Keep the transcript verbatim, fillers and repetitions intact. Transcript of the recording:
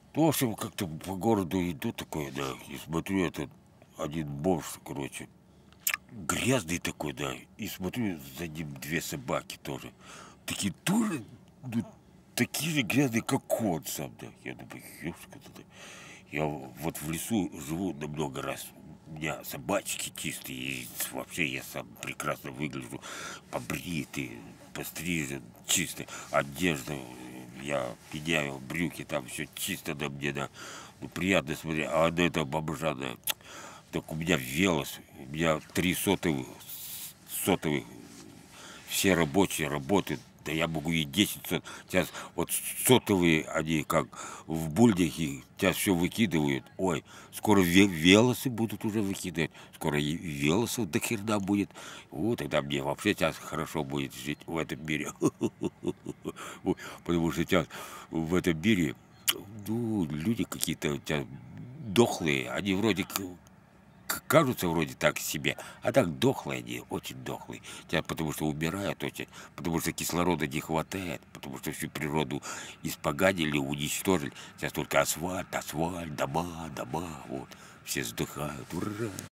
В общем, как-то по городу иду такой, да, и смотрю, этот один бомж, короче, грязный такой, да, и смотрю, за ним две собаки тоже. Такие тоже, ну, такие же грязные, как он сам, да. Я думаю, ёшка туда. Я вот в лесу живу на много раз. У меня собачки чистые, и вообще я сам прекрасно выгляжу, побритый, пострижен, чистый, одежда, я меняю брюки, там все чисто на мне, да. Ну, приятно смотреть, а на это бомжа, да. Так у меня велос, у меня три сотовых, сотовых, все рабочие работают, да я могу и десять сот. Сейчас вот сотовые, они как в бульдахе, сейчас все выкидывают. Ой, скоро ве- велосы будут уже выкидывать, скоро и велосов до херна будет. Вот, тогда мне вообще сейчас хорошо будет жить в этом мире. Потому что сейчас в этом мире, ну, люди какие-то у тебя дохлые, они вроде к- к- кажутся вроде так себе, а так дохлые они, очень дохлые. Тебя потому что умирают очень, потому что кислорода не хватает, потому что всю природу испоганили, уничтожили. Сейчас только асфальт, асфальт, дома, дома, вот. Все вздыхают, ура!